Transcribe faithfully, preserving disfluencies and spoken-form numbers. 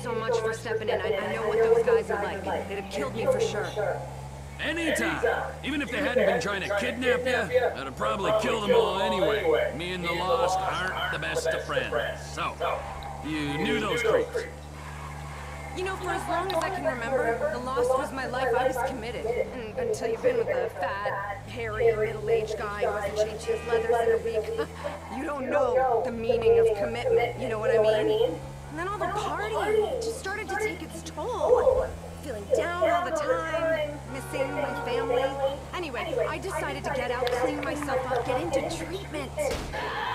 so much for stepping in. I, I know what those guys are like. They'd have killed me for sure. Anytime. Even if they hadn't been trying to kidnap you, I'd have probably killed them all anyway. Me and the Lost aren't the best of friends. So, you knew those creeps. You know, for as long as I can remember, the Lost was my life. I was committed. And until you've been with a fat, hairy, middle-aged guy who hasn't changed his leathers in a week, you don't know the meaning of commitment, you know what I mean? And then all the partying just started to take its toll. Feeling down all the time, missing my family. Anyway, I decided to get out, clean myself up, get into treatment.